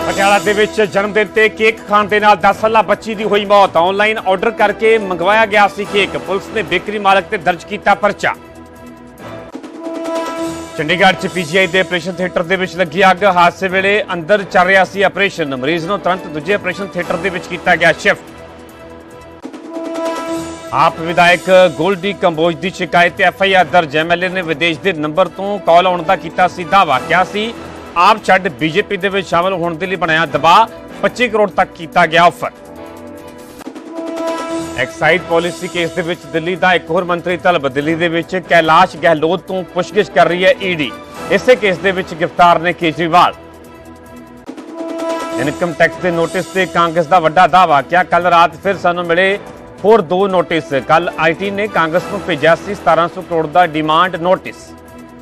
ਪਟਿਆਲਾ ਦੇ ਵਿੱਚ ਜਨਮ ਦਿਨ ਤੇ ਕੇਕ ਖਾਣ ਦੇ ਨਾਲ 10 ਸਾਲਾ ਬੱਚੀ ਦੀ ਹੋਈ ਮੌਤ। ਆਨਲਾਈਨ ਆਰਡਰ ਕਰਕੇ ਮੰਗਵਾਇਆ ਗਿਆ ਸੀ ਕੇਕ। ਪੁਲਿਸ ਨੇ ਬੇਕਰੀ ਮਾਲਕ ਤੇ ਦਰਜ ਕੀਤਾ ਪਰਚਾ। ਚੰਡੀਗੜ੍ਹ 'ਚ ਪੀਜੀਆਈ ਦੇ ਆਪਰੇਸ਼ਨ ਥੀਏਟਰ ਦੇ ਵਿੱਚ ਲੱਗੀ ਅੱਗ। ਹਾਦਸੇ ਵੇਲੇ ਅੰਦਰ ਚੱਲ ਰਿਹਾ ਸੀ ਆਪਰੇਸ਼ਨ। ਮਰੀਜ਼ ਨੂੰ ਤੁਰੰਤ ਦੂਜੇ ਆਪਰੇਸ਼ਨ ਥੀਏਟਰ ਦੇ ਵਿੱਚ ਕੀਤਾ ਗਿਆ ਸ਼ਿਫਟ। ਆਪ ਵਿਧਾਇਕ ਗੋਲਡੀ ਕੰਬੋਜ ਦੀ ਸ਼ਿਕਾਇਤ ਤੇ FIR ਦਰਜ। MLA ਨੇ ਵਿਦੇਸ਼ ਦੇ ਨੰਬਰ ਤੋਂ ਕਾਲ ਆਉਣ ਦਾ ਕੀਤਾ ਸੀ ਦਾਅਵਾ। ਕਿਹਾ ਸੀ ਆਪ ਛੱਡ BJP ਦੇ ਵਿੱਚ ਸ਼ਾਮਲ ਹੋਣ ਦੇ ਲਈ ਬਣਾਇਆ ਦਬਾਅ। 25 ਕਰੋੜ ਤੱਕ ਕੀਤਾ ਗਿਆ ਆਫਰ। ਐਕਸਾਈਜ਼ ਪਾਲਿਸੀ ਕੇਸ ਦੇ ਵਿੱਚ ਦਿੱਲੀ ਦਾ ਇੱਕ ਹੋਰ ਮੰਤਰੀ ਤਲਬ। ਦਿੱਲੀ ਦੇ ਵਿੱਚ ਕੈਲਾਸ਼ ਗਹਿਲੋਤ ਤੋਂ ਪੁੱਛਗਿੱਛ ਕਰ ਰਹੀ ਹੈ ED। ਇਸੇ ਕੇਸ ਦੇ ਵਿੱਚ ਗ੍ਰਿਫਤਾਰ ਨੇ ਕੇਜਰੀਵਾਲ। ਇਨਕਮ ਟੈਕਸ ਦੇ ਨੋਟਿਸ ਤੇ ਕਾਂਗਰਸ ਦਾ ਵੱਡਾ ਦਾਅਵਾ। ਕਿਹਾ ਕੱਲ ਰਾਤ ਫਿਰ ਸਾਨੂੰ ਮਿਲੇ ਹੋਰ 2 ਨੋਟਿਸ। ਕੱਲ IT ਨੇ ਕਾਂਗਰਸ ਨੂੰ ਭੇਜਿਆ ਸੀ 1700 ਕਰੋੜ ਦਾ ਡਿਮਾਂਡ ਨੋਟਿਸ।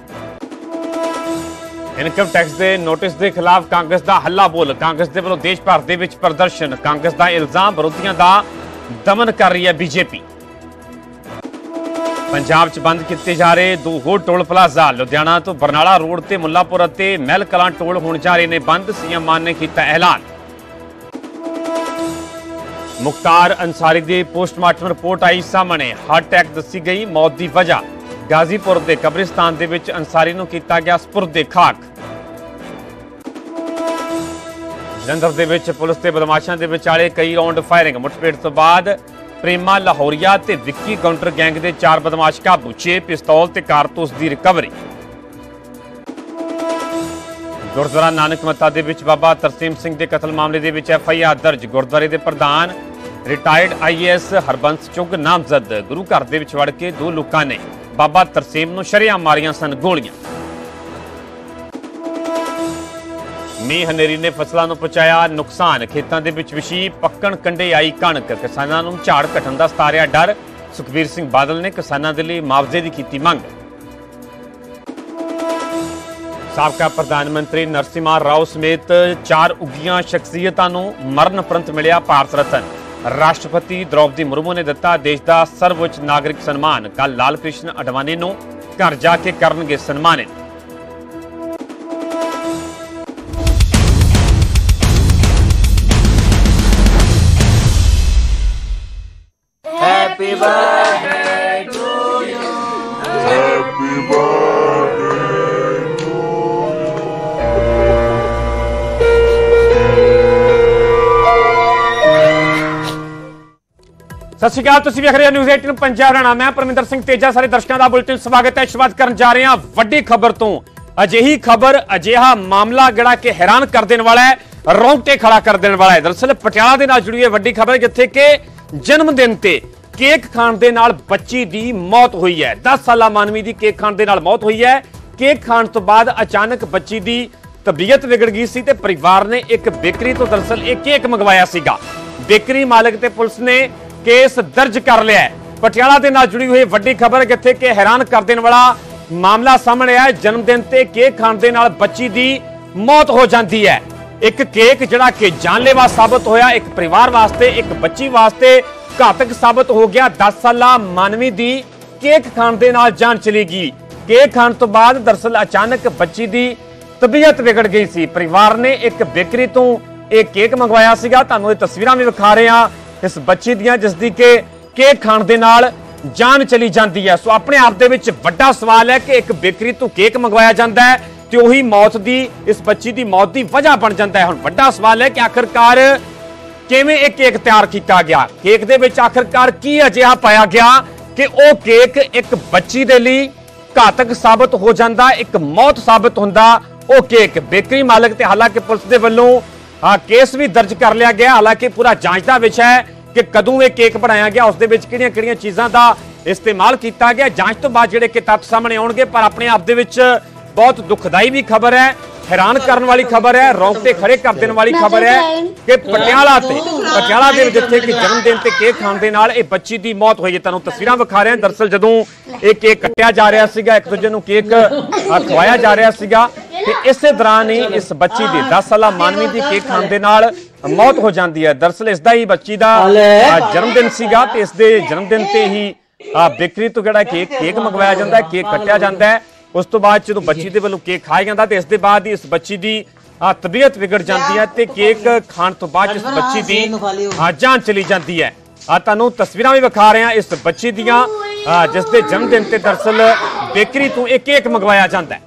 ਇਨਕਮ ਟੈਕਸ ਦੇ ਨੋਟਿਸ ਦੇ ਖਿਲਾਫ ਕਾਂਗਰਸ ਦਾ ਹੱਲਾ ਬੋਲ। ਕਾਂਗਰਸ ਦੇ ਵੱਲੋਂ ਦੇਸ਼ ਭਰ ਦੇ ਵਿੱਚ ਪ੍ਰਦਰਸ਼ਨ। ਕਾਂਗਰਸ ਦਾ ਇਲਜ਼ਾਮ ਵਿਰੋਧੀਆਂ ਦਾ ਦਮਨ ਕਰ ਰਹੀ ਹੈ BJP। ਪੰਜਾਬ 'ਚ ਬੰਦ ਕੀਤੇ ਜਾ ਰਹੇ 2 ਹੋਰ ਟੋਲ ਪਲਾਜ਼ਾ। ਲੁਧਿਆਣਾ ਤੋਂ ਬਰਨਾਲਾ ਰੋਡ ਤੇ ਮੁੱਲਾਪੁਰ ਅਤੇ ਮਹਿਲ ਕਲਾਂ ਟੋਲ ਹੋਣ ਜਾ ਰਹੇ ਨੇ ਬੰਦ। CM ਮਾਨ ਨੇ ਕੀਤਾ ਐਲਾਨ। ਮੁਖਤਾਰ ਅੰਸਾਰੀ ਦੀ ਪੋਸਟਮਾਰਟਮ ਰਿਪੋਰਟ ਆਈ ਸਾਹਮਣੇ। ਹਾਰਟ ਅਟੈਕ ਦੱਸੀ ਗਈ ਮੌਤ ਦੀ ਵਜ੍ਹਾ। ਗਾਜ਼ੀਪੁਰ ਦੇ ਕਬਰਿਸਤਾਨ ਦੇ ਵਿੱਚ ਅੰਸਾਰੀ ਨੂੰ ਕੀਤਾ ਗਿਆ ਸਪੁਰਦ ਖਾਕ। ਜਲੰਧਰ ਦੇ ਵਿੱਚ ਪੁਲਿਸ ਤੇ ਬਦਮਾਸ਼ਾਂ ਦੇ ਵਿਚਾਲੇ ਕਈ ਰਾਉਂਡ ਫਾਇਰਿੰਗ। ਮੁੱਠਭੇੜ ਤੋਂ ਬਾਅਦ ਪ੍ਰੇਮਾ ਲਾਹੌਰੀਆ ਤੇ ਵਿੱਕੀ ਕਾਊਂਟਰ ਗੈਂਗ ਦੇ 4 ਬਦਮਾਸ਼ ਕਾਬੂ। 6 ਪਿਸਤੌਲ ਤੇ ਕਾਰਤੂਸ ਦੀ ਰਿਕਵਰੀ। ਗੁਰਦੁਆਰਾ ਨਾਨਕ ਮੱਤਾ ਦੇ ਵਿੱਚ ਬਾਬਾ ਤਰਸੇਮ ਸਿੰਘ ਦੇ ਕਤਲ ਮਾਮਲੇ ਦੇ ਵਿੱਚ FIR ਦਰਜ। ਗੁਰਦੁਆਰੇ ਦੇ ਪ੍ਰਧਾਨ ਰਿਟਾਇਰਡ IAS ਹਰਬੰਸ ਚੁੱਗ ਨਾਮਜ਼ਦ। ਗੁਰੂ ਘਰ ਦੇ ਵਿੱਚ ਵੜ ਕੇ 2 ਲੋਕਾਂ ਨੇ ਬਾਬਾ ਤਰਸੇਮ ਨੂੰ ਸ਼ਰੇਆਮ ਮਾਰੀਆਂ ਸਨ ਗੋਲੀਆਂ। ਮੀਂਹ ਹਨੇਰੀ ਨੇ ਫਸਲਾਂ ਨੂੰ ਪਹੁੰਚਾਇਆ ਨੁਕਸਾਨ। ਖੇਤਾਂ ਦੇ ਵਿੱਚ ਵਿਛੀ ਪੱਕਣ ਕੰਢੇ ਆਈ ਕਣਕ। ਕਿਸਾਨਾਂ ਨੂੰ ਝਾੜ ਘਟਣ ਦਾ ਸਤਾ ਰਿਹਾ ਡਰ। ਸੁਖਬੀਰ ਸਿੰਘ ਬਾਦਲ ਨੇ ਕਿਸਾਨਾਂ ਦੇ ਲਈ ਮੁਆਵਜ਼ੇ ਦੀ ਕੀਤੀ ਮੰਗ। ਸਾਬਕਾ ਪ੍ਰਧਾਨ ਮੰਤਰੀ ਨਰਸਿਮਹਾ ਰਾਓ ਸਮੇਤ 4 ਉੱਘੀਆਂ ਸ਼ਖਸੀਅਤਾਂ ਨੂੰ ਮਰਨ ਉਪਰੰਤ ਮਿਲਿਆ ਭਾਰਤ ਰਤਨ। ਰਾਸ਼ਟਰਪਤੀ ਦ੍ਰੌਪਦੀ ਮੁਰਮੂ ਨੇ ਦਿੱਤਾ ਦੇਸ਼ ਦਾ ਸਰਵਉੱਚ ਨਾਗਰਿਕ ਸਨਮਾਨ। ਕੱਲ ਲਾਲ ਕ੍ਰਿਸ਼ਨ ਅਡਵਾਨੀ ਨੂੰ ਘਰ ਜਾ ਕੇ ਕਰਨਗੇ ਸਨਮਾਨਿਤ। Happy birthday to you. Happy birthday to you. ਸਤਿ ਸ਼੍ਰੀ ਅਕਾਲ। ਤੁਸੀਂ ਵੇਖ ਰਹੇ ਹੋ ਨਿਊਜ਼ 18 ਪੰਜਾਬ ਹਰਿਆਣਾ। ਮੈਂ ਪਰਮਿੰਦਰ ਸਿੰਘ ਤੇਜਾ। ਸਾਰੇ ਦਰਸ਼ਕਾਂ ਦਾ ਬੁਲੇਟਿਨ ਸਵਾਗਤ ਹੈ। ਸ਼ੁਰੂਆਤ ਕਰਨ ਜਾ ਰਹੇ ਹਾਂ ਵੱਡੀ ਖਬਰ ਤੋਂ। ਅਜਿਹੀ ਖਬਰ, ਅਜਿਹਾ ਮਾਮਲਾ ਜਿਹੜਾ ਕਿ ਹੈਰਾਨ ਕਰ ਦੇਣ ਵਾਲਾ ਹੈ, ਰੌਂਗਟੇ ਖੜਾ ਕਰ ਦੇਣ ਵਾਲਾ ਹੈ। ਦਰਅਸਲ ਪਟਿਆਲਾ ਦੇ ਨਾਲ ਜੁੜੀ ਹੈ ਵੱਡੀ ਖਬਰ, ਜਿੱਥੇ ਕਿ ਜਨਮ ਦਿਨ ਤੇ ਕੇਕ ਖਾਣ ਦੇ ਨਾਲ ਬੱਚੀ ਦੀ ਮੌਤ ਹੋਈ ਹੈ। 10 ਸਾਲਾ ਮਾਨਵੀ ਦੀ ਕੇਕ ਖਾਣ ਦੇ ਨਾਲ ਮੌਤ ਹੋਈ ਹੈ। ਕੇਕ ਖਾਣ ਤੋਂ ਬਾਅਦ ਅਚਾਨਕ ਬੱਚੀ ਦੀ ਤਬੀਅਤ ਵਿਗੜ ਗਈ ਸੀ ਤੇ ਪਰਿਵਾਰ ਨੇ ਇੱਕ ਬੇਕਰੀ ਤੋਂ ਦਰਅਸਲ ਇਹ ਕੇਕ ਮੰਗਵਾਇਆ ਸੀਗਾ। ਬੇਕਰੀ ਮਾਲਕ ਤੇ ਪੁਲਿਸ ਨੇ ਕੇਸ ਦਰਜ ਕਰ ਲਿਆ ਹੈ। ਪਟਿਆਲਾ ਦੇ ਨਾਲ ਜੁੜੀ ਹੋਈ ਵੱਡੀ ਖਬਰ, ਜਿੱਥੇ ਕਿ ਹੈਰਾਨ ਕਰ ਦੇਣ ਵਾਲਾ ਮਾਮਲਾ ਸਾਹਮਣੇ ਆਇਆ। ਜਨਮ ਦਿਨ ਤੇ ਕੇਕ ਖਾਣ ਦੇ ਨਾਲ ਬੱਚੀ ਦੀ ਮੌਤ ਹੋ ਜਾਂਦੀ ਹੈ। ਇੱਕ ਕੇਕ ਜਿਹੜਾ ਕਿ ਜਾਨਲੇਵਾ ਸਾਬਤ ਹੋਇਆ, ਇੱਕ ਪਰਿਵਾਰ ਵਾਸਤੇ, ਇੱਕ ਬੱਚੀ ਵਾਸਤੇ ਘਾਤਕ ਸਾਬਤ ਹੋ ਗਿਆ। 10 ਸਾਲਾ ਮਾਨਵੀ ਦੀ ਕੇਕ ਖਾਣ ਦੇ ਨਾਲ ਜਾਨ ਚਲੀ ਗਈ। ਕੇਕ ਖਾਣ ਤੋਂ ਬਾਅਦ ਦਰਅਸਲ ਅਚਾਨਕ ਬੱਚੀ ਦੀ ਤਬੀਅਤ ਵਿਗੜ ਗਈ ਸੀ। ਪਰਿਵਾਰ ਨੇ ਇੱਕ ਬੇਕਰੀ ਤੋਂ ਇਹ ਕੇਕ ਮੰਗਵਾਇਆ ਸੀਗਾ। ਤੁਹਾਨੂੰ ਇਹ ਤਸਵੀਰਾਂ ਵੀ ਵਿਖਾ ਰਹੇ ਹਾਂ ਇਸ ਬੱਚੀ ਦੀਆਂ, ਜਿਸ ਦੀ ਕਿ ਕੇਕ ਖਾਣ ਦੇ ਨਾਲ ਜਾਨ ਚਲੀ ਜਾਂਦੀ ਹੈ। ਸੋ ਆਪਣੇ ਆਪ ਦੇ ਵਿੱਚ ਵੱਡਾ ਸਵਾਲ ਹੈ ਕਿ ਇੱਕ ਬੇਕਰੀ ਤੋਂ ਕੇਕ ਮੰਗਵਾਇਆ ਜਾਂਦਾ ਹੈ ਤੇ ਉਹੀ ਮੌਤ ਦੀ, ਇਸ ਬੱਚੀ ਦੀ ਮੌਤ ਦੀ ਵਜ੍ਹਾ ਬਣ ਜਾਂਦਾ ਹੈ। ਹੁਣ ਵੱਡਾ ਸਵਾਲ ਹੈ ਕਿ ਆਖਿਰਕਾਰ ਕਿਵੇਂ ਇਹ ਕੇਕ ਤਿਆਰ ਕੀਤਾ ਗਿਆ। ਕੇਕ ਦੇ ਵਿੱਚ ਆਖਿਰਕਾਰ ਕੀ ਅਜਿਹਾ ਪਾਇਆ ਗਿਆ ਕਿ ਉਹ ਕੇਕ ਇੱਕ ਬੱਚੀ ਦੇ ਲਈ ਘਾਤਕ ਸਾਬਤ ਹੋ ਜਾਂਦਾ, ਇੱਕ ਮੌਤ ਸਾਬਤ ਹੁੰਦਾ ਉਹ ਕੇਕ। ਬੇਕਰੀ ਮਾਲਕ ਤੇ ਹਾਲਾਂਕਿ ਪੁਲਿਸ ਦੇ ਵੱਲੋਂ ਕੇਸ ਵੀ ਦਰਜ ਕਰ ਲਿਆ ਗਿਆ। ਹਾਲਾਂਕਿ ਪੂਰਾ ਜਾਂਚ ਦਾ ਵਿਸ਼ਾ ਹੈ ਕਿ ਕਦੋਂ ਇਹ ਕੇਕ ਬਣਾਇਆ ਗਿਆ, ਉਸ ਦੇ ਵਿੱਚ ਕਿਹੜੀਆਂ-ਕਿਹੜੀਆਂ ਚੀਜ਼ਾਂ ਦਾ ਇਸਤੇਮਾਲ ਕੀਤਾ ਗਿਆ। ਜਾਂਚ ਤੋਂ ਬਾਅਦ ਜਿਹੜੇ ਕਿ ਤੱਥ ਸਾਹਮਣੇ ਆਉਣਗੇ। ਪਰ ਆਪਣੇ ਆਪ ਦੇ ਵਿੱਚ ਬਹੁਤ ਦੁਖਦਾਈ ਵੀ ਖਬਰ ਹੈ, हैरान करने वाली खबर है, रोंगटे खड़े कर देने वाली खबर है कि पटियाला ਦੇ ਵਿੱਚ ਜਿੱਥੇ ਕਿ जन्म दिन ਤੇ केक खाण ਦੇ ਨਾਲ ਇਹ ਬੱਚੀ ਦੀ मौत ਹੋਈ ਹੈ। ਤੁਹਾਨੂੰ ਤਸਵੀਰਾਂ ਵਿਖਾ ਰਹੇ ਹਾਂ। ਦਰਅਸਲ ਜਦੋਂ ਇਹ केक ਕੱਟਿਆ ਜਾ ਰਿਹਾ ਸੀਗਾ, ਇੱਕ ਦੂਜੇ ਨੂੰ केक ਖਵਾਇਆ ਜਾ ਰਿਹਾ ਸੀਗਾ ਤੇ ਇਸੇ ਦੌਰਾਨ ਹੀ ਇਸ ਬੱਚੀ ਦੀ 10 ਸਾਲਾ ਮਾਨਵੀ ਦੀ केक ਖਾਣ ਦੇ ਨਾਲ मौत हो जाती है। दरअसल इसका ही बच्ची का जन्मदिन सीगा ते इस दे जन्मदिन ते ही बेकरी तो जिहड़ा केक मंगवाया जाता है, केक कट्टिया जाता है। उस तो बाद जो बच्ची के वालों केक खाया जाता है तो इस दे बाद ही इस बच्ची की तबीयत बिगड़ जाती है ते केक खाण तो बाद इस बच्ची दी जान चली जाती है। तुहानूं तस्वीरां भी विखा रहे हैं इस बच्ची दियां जिस दे जन्मदिन ते दरअसल बेकरी तो एक केक मंगवाया जाता है।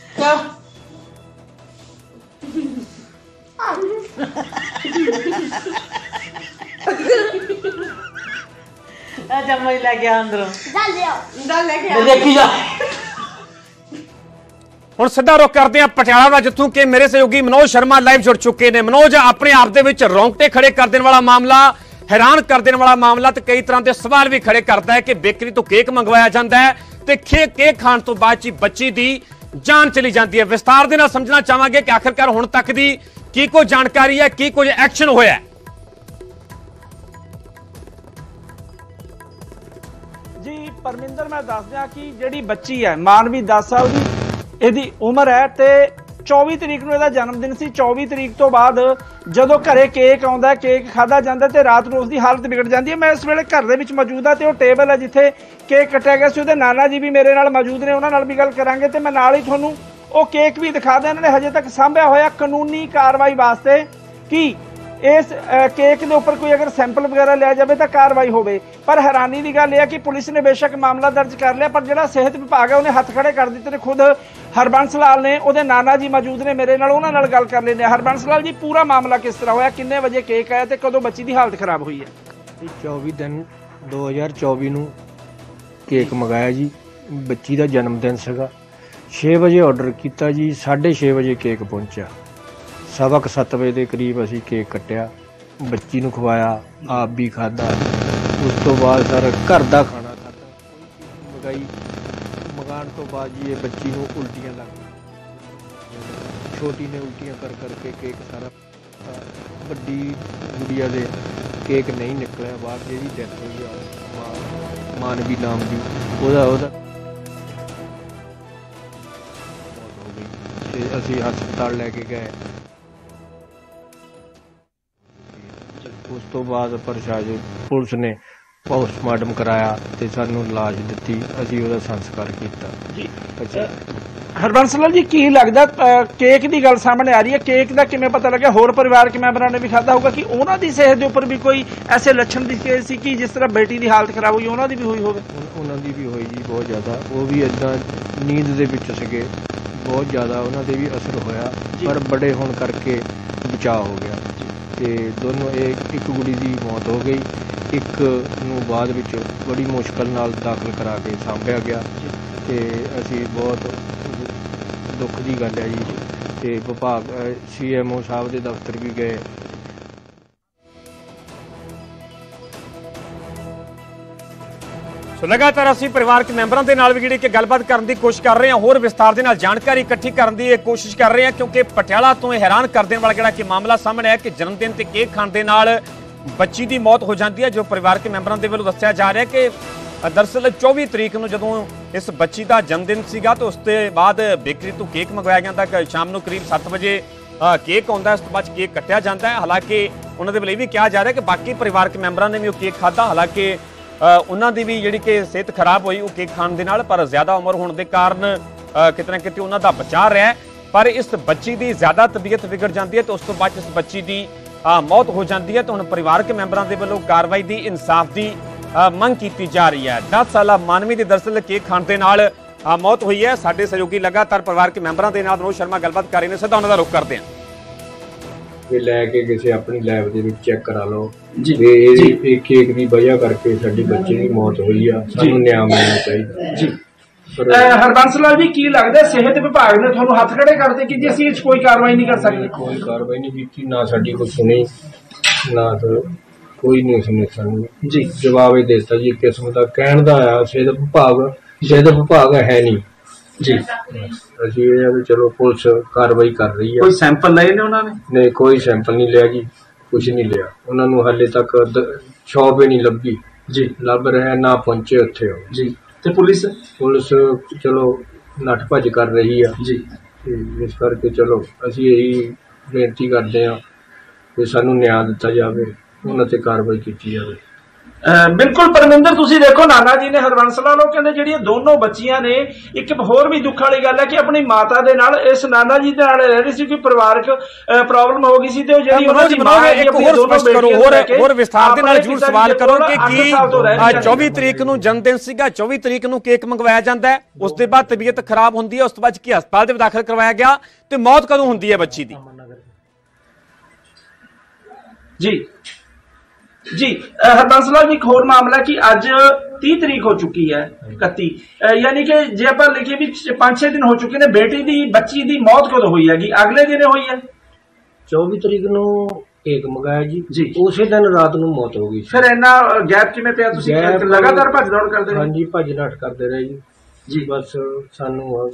ਹੁਣ ਸਿੱਧਾ ਰੁਖ ਕਰਦੇ ਆ ਪਟਿਆਲਾ ਦਾ, ਜਿੱਥੋਂ ਕਿ ਮੇਰੇ ਸਹਿਯੋਗੀ ਮਨੋਜ ਸ਼ਰਮਾ ਲਾਈਵ ਜੁੜ ਚੁੱਕੇ ਨੇ। ਮਨੋਜ, ਆਪਣੇ ਆਪ ਦੇ ਵਿੱਚ ਰੌਂਗਟੇ ਖੜੇ ਕਰ ਦੇਣ ਵਾਲਾ ਮਾਮਲਾ, हैरान कर देने वाला मामला, तो कई तरह के सवाल भी खड़े करता है कि बेकरी तो केक मंगवाया जाता है तो केक खाण तो बाद बच्ची की जान चली जाती है। विस्तार के नाल समझना चाहांगे कि आखिरकार हुण तक दी की कोई जानकारी है, की कुछ एक्शन होया जी। परमिंदर, मैं दस दियां कि जिहड़ी बच्ची है मानवी 10 साल की इहदी उम्र है ते 24 तरीक ਨੂੰ ਇਹਦਾ ਜਨਮ ਦਿਨ ਸੀ। 24 ਤਰੀਕ ਤੋਂ ਬਾਅਦ ਜਦੋਂ ਘਰੇ ਕੇਕ ਆਉਂਦਾ, ਕੇਕ ਖਾਦਾ ਜਾਂਦਾ ਤੇ ਰਾਤ ਨੂੰ ਉਸਦੀ ਹਾਲਤ ਵਿਗੜ ਜਾਂਦੀ ਹੈ। ਮੈਂ ਇਸ ਵੇਲੇ ਘਰ ਦੇ ਵਿੱਚ ਮੌਜੂਦ ਹਾਂ ਤੇ ਉਹ ਟੇਬਲ ਹੈ ਜਿੱਥੇ ਕੇਕ ਕੱਟਿਆ ਗਿਆ ਸੀ, ਉਹਦੇ ਨਾਨਾ ਜੀ ਵੀ ਮੇਰੇ ਨਾਲ ਮੌਜੂਦ ਨੇ, ਉਹਨਾਂ ਨਾਲ ਵੀ ਗੱਲ ਕਰਾਂਗੇ ਤੇ ਮੈਂ ਨਾਲ ਹੀ ਤੁਹਾਨੂੰ ਉਹ ਕੇਕ ਵੀ ਦਿਖਾ ਦਿਆਂ। ਇਹਨਾਂ ਨੇ ਹਜੇ ਤੱਕ ਸਾਂਭਿਆ ਹੋਇਆ ਕਾਨੂੰਨੀ ਕਾਰਵਾਈ ਵਾਸਤੇ ਕਿ इस केक के उपर कोई अगर सैंपल वगैरह लिया जाए तो कार्रवाई हो। पर हैरानी की गल है कि पुलिस ने बेशक मामला दर्ज कर लिया, पर जो सेहत विभाग है उन्हें हथ खड़े कर दिते ने। खुद हरबंस लाल ने, उहदे नाना जी मौजूद ने मेरे नाल, उन्हां नाल गल कर लेने। हरबंस लाल जी, पूरा मामला किस तरह होया, किन्ने बजे केक आया ते कदों बच्ची की हालत खराब हुई है? 24 दिन 2024 ਨੂੰ केक मंगाया जी। बच्ची का जन्मदिन सीगा। 6 वजे ऑर्डर किया जी, 6:30 वजे केक पहुंचा। 7:15 वजे के करीब असी केक कट्टिया, बच्ची नूं खवाया, आप भी खादा। उस तो बाद सर घर का खाना खादा, कोई चीज़ मंगाण तो बाद जी ये बच्ची नूं उल्टियां लग गई। छोटी ने उल्टियां कर करके केक सारा, वड्डी गुड़िया दे केक नहीं निकलिया बाहर, जिहदी डेथ हुई आ मानवी नाम की, ओहदा मौत हो गई ते असी हस्पताल लैके गए। उस तो बाद प्रशासन पुलिस ने पोस्टमार्टम कराया ते सानू लाश दित्ती, असी ओहदा संस्कार कीता जी। अच्छा हरबंस लाल जी, की लगदा केक की गल सामने आ रही है, केक का किवें पता लग्या? होर परिवारक मैंबरां ने भी खादा होगा कि उन्हां दी सेहत दे उपर भी कोई ऐसे लक्षण दिखे सी कि जिस तरह बेटी की हालत खराब हुई उन्हां दी भी हुई होवे? उन्हां दी भी होई जी, बहुत ज़्यादा। वो भी इदां नींद दे विच सीगे, बहुत ज़्यादा उन्हां दे भी असर होया, पर बड़े होण करके बचाव हो गया ते दोनों एक कुड़ी की मौत हो गई, एक नूं बाद विच बड़ी मुश्किल नाल दाखिल करा के साम्भिया गया ते असी बहुत दुख की गल है जी। ते विभाग CMO साहब के दफ्तर भी गए। सो लगातार असीं परिवारक मैंबरां दे नाल भी जिहड़ी कि गलबात करन दी कोशिश कर रहे हैं, होर विस्तार दे नाल जानकारी इकट्ठी करन दी कोशिश कर रहे हैं, क्योंकि पटियाला तो हैरान कर देने वाला जिहड़ा कि मामला सामने है कि जन्मदिन ते केक खाण दे नाल बच्ची की मौत हो जाती है। जो परिवारक मैंबरां दे वल्लों दस्सिया जा रहा है कि दरअसल 24 तरीक नूं जदों इस बच्ची का जन्मदिन सीगा तो उसके बाद बेकरी तो केक मंगवाया जाता है। शाम को करीब 7 बजे केक आउंदा है, उस तो बाद केक कट्टिया जाता है। हालांकि उन्होंने वल्लों भी कहा जा रहा है कि बाकी परिवारक मैंबरां ने भी वो केक खाधा, हालांकि उन्हां दी भी जिहड़ी कि सेहत खराब हुई वो केक खाण दे नाल, पर ज़्यादा उम्र होने के कारण किते ना किते उन्हां दा बचा रहा है। पर इस बच्ची की ज़्यादा तबीयत बिगड़ जाती है तो उस तो बाद इस बच्ची की मौत हो जाती है। तो हुण परिवारक मैंबरां दे वल्लों कार्रवाई की, इंसाफ की मंग की जा रही है। 10 साला मानवी की दरअसल केक खाण दे नाल मौत हुई है। साडे सहयोगी लगातार परिवारक मैंबरां दे नाल मनोज शर्मा गलबात कर रहे हैं, सीधा उन्हां दा रुख करते हैं। लैके किसी अपनी लैब दे विच चेक करा लो जी, ये केक की वजह करके साडी बच्चे की मौत हुई है, सानू न्याय मिलना चाहिए जी। हरबंस लाल जी, की लगदा सेहत विभाग ने तुहानू हथ खड़े करते कि असीं इस कोई कार्रवाई नहीं कर सकते? कोई कार्रवाई नहीं की, ना साडी कोई सुनी, ना तो कोई नहीं सुने सानू जी। जवाब ही देता जी किस्म का कहण दा आया, सेहत विभाग है नहीं जी। असीं भी चलो पुलिस कार्रवाई कर रही है। कोई सैंपल लए ने उन्होंने? नहीं, कोई सैंपल नहीं लिया जी, कुछ नहीं लिया। उन्होंने हाले तक शॉप ही नहीं लभी जी, लभ रहे ना पहुंचे उत्थे जी। ते पुलिस चलो नठ भज कर रही है जी। इस करके चलो असीं यही बेनती करते हैं कि सानू न्याय दिता जाए, उन्हां ते कार्रवाई की जाए। ਬਿਲਕੁਲ ਪਰਮਿੰਦਰ, ਤੁਸੀਂ ਦੇਖੋ ਨਾਨਾ ਜੀ ਨੇ ਹਰਬੰਸ ਲਾਲ ਉਹ ਕਹਿੰਦੇ ਜਿਹੜੀਆਂ ਦੋਨੋਂ ਬੱਚੀਆਂ ਨੇ, ਇੱਕ ਹੋਰ ਵੀ ਦੁੱਖ ਵਾਲੀ ਗੱਲ ਹੈ ਕਿ ਆਪਣੀ ਮਾਤਾ ਦੇ ਨਾਲ ਇਸ ਨਾਨਾ ਜੀ ਦੇ ਨਾਲ ਰਹਿ ਰਹੀ ਸੀ, ਕੋਈ ਪਰਿਵਾਰਕ ਪ੍ਰੋਬਲਮ ਹੋ ਗਈ ਸੀ ਤੇ ਉਹ ਜਿਹੜੀ ਉਹਨਾਂ ਦੀ ਮਾਂ ਹੈ ਇੱਕ ਹੋਰ ਸਪਸ਼ਟ ਕਰੋ, ਹੋਰ ਵਿਸਥਾਰ ਦੇ ਨਾਲ ਜ਼ਰੂਰ ਸਵਾਲ ਕਰੋ ਕਿ ਕੀ 24 ਤਰੀਕ ਨੂੰ ਜਨਮ ਦਿਨ ਸੀਗਾ, 24 ਤਰੀਕ ਨੂੰ ਕੇਕ ਮੰਗਵਾਇਆ ਜਾਂਦਾ ਹੈ, ਉਸ ਦੇ ਬਾਅਦ ਤਬੀਅਤ ਖਰਾਬ ਹੁੰਦੀ ਹੈ, ਉਸ ਤੋਂ ਬਾਅਦ ਕੀ ਹਸਪਤਾਲ ਦੇ ਵਿੱਚ ਦਾਖਲ ਕਰਵਾਇਆ ਗਿਆ ਤੇ ਮੌਤ ਕਦੋਂ ਹੁੰਦੀ ਹੈ ਬੱਚੀ ਦੀ? जी हरबंस लाल जी, एक होर मामला कि अज 30 तरीक हो चुकी है 31, यानी कि जे आप लिखिए भी 5-6 दिन हो चुके ने, बेटी दी बच्ची दी मौत कदों हुई है? अगले दिन हुई है 24 तरीक ਨੂੰ ਕੇਕ ਮੰਗਾਇਆ ਜੀ, ਉਸੇ ਦਿਨ ਰਾਤ ਨੂੰ ਮੌਤ ਹੋ ਗਈ। ਫਿਰ ਇੰਨਾ ਗੈਪ ਕਿਵੇਂ ਪਿਆ? ਤੁਸੀਂ ਲਗਾਤਾਰ ਭੱਜ ਦੌੜ ਕਰਦੇ ਰਹੇ? ਹਾਂਜੀ, ਭੱਜ ਨੱਠ ਕਰਦੇ ਰਹੇ ਜੀ। ਬਸ ਸਾਨੂੰ